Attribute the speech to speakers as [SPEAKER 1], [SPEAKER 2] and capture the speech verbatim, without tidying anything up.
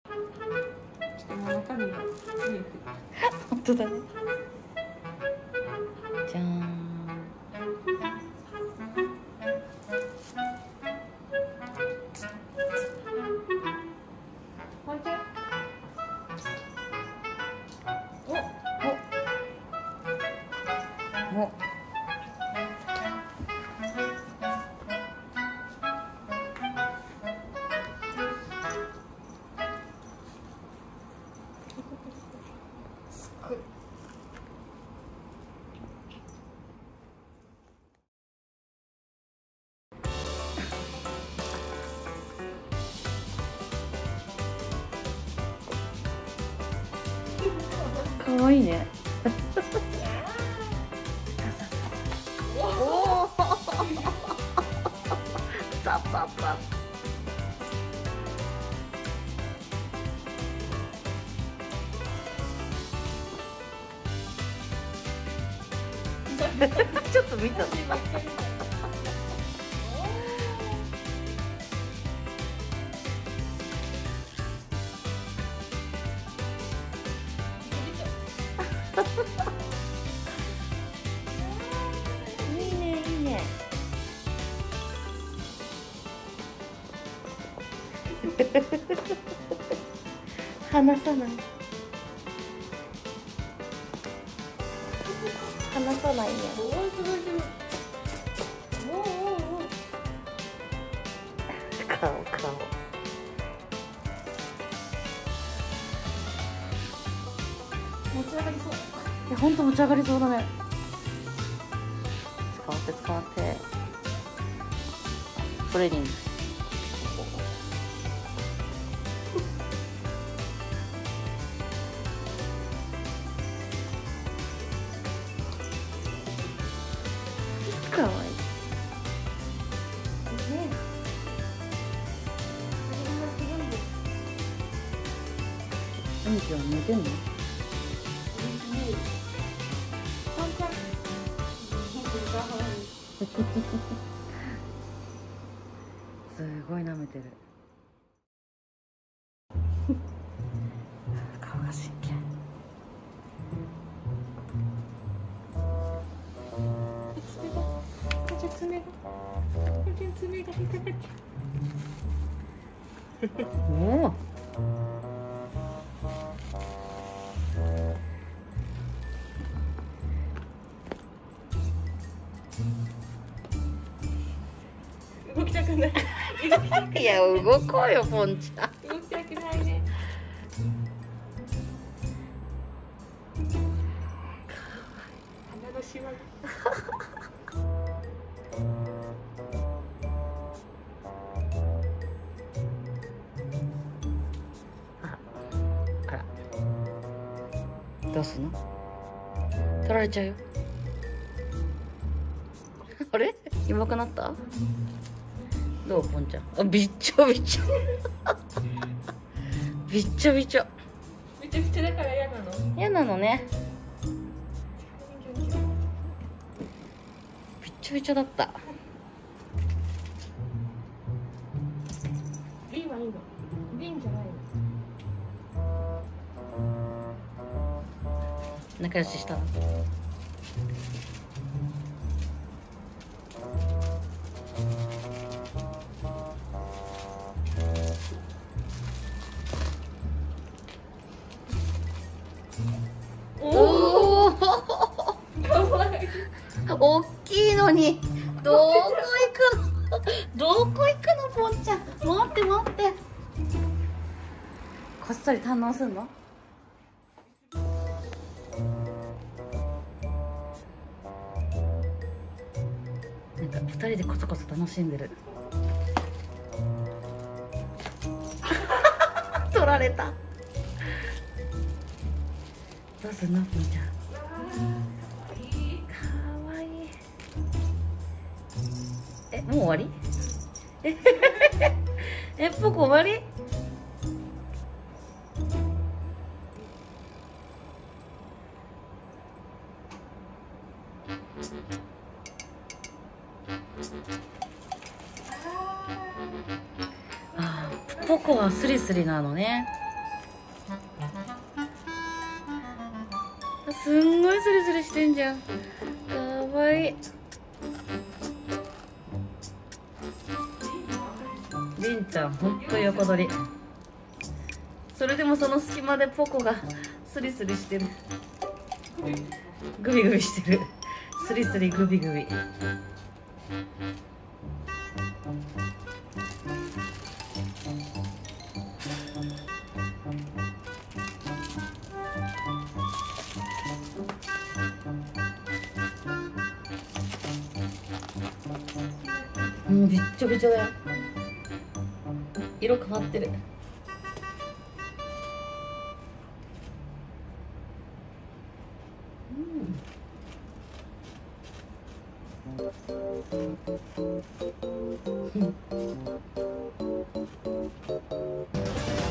[SPEAKER 1] 今中身が見えてる。
[SPEAKER 2] 本当だね。じゃーん。おお
[SPEAKER 1] すっごい。
[SPEAKER 2] かわいいね。おお。ザザザ。ちょっと見た。いいねいいね。離さない。離さないね。
[SPEAKER 1] おお、すごいすごい。おおおお。
[SPEAKER 2] 顔顔。
[SPEAKER 1] 持ち上がりそう。
[SPEAKER 2] いや本当持ち上がりそうだね。使って使って。トレーニング。かわいい。兄貴は寝てんの？すごい舐めてる。顔が真剣。
[SPEAKER 1] 爪が、爪が引っかかっちゃう。
[SPEAKER 2] おお。
[SPEAKER 1] 動きたくない。
[SPEAKER 2] いや動こうよポンちゃん。
[SPEAKER 1] 動きたくないね。鼻のシワが。
[SPEAKER 2] あら。どうすんの？取られちゃうよ。あれ？やばくなった？どうポンちゃん？あ、びっちょびちょ。びっちょびちょ。
[SPEAKER 1] めちゃくちゃだから嫌なの。
[SPEAKER 2] 嫌なのね。びっちょびちょだった。
[SPEAKER 1] リンはいいの。リンじゃないの。
[SPEAKER 2] 仲良しした。おお。
[SPEAKER 1] かわいい。
[SPEAKER 2] 大きいのに。どこ行くの？どこ行くのポンちゃん。待って待って。こっそり堪能すんの？なんか二人でコソコソ楽しんでる。取られた。どうすんのポンちゃん。かわいい。え、もう終わり？え、え、僕終わり？ああ、ポコはスリスリなのね。 すんごいスリスリしてんじゃん。かわいい。りんちゃんほんと横取り。それでもその隙間でポコがスリスリしてる。グビグビしてる。スリスリグビグビ。もうびっちょびちょだよ。色変わってる。うん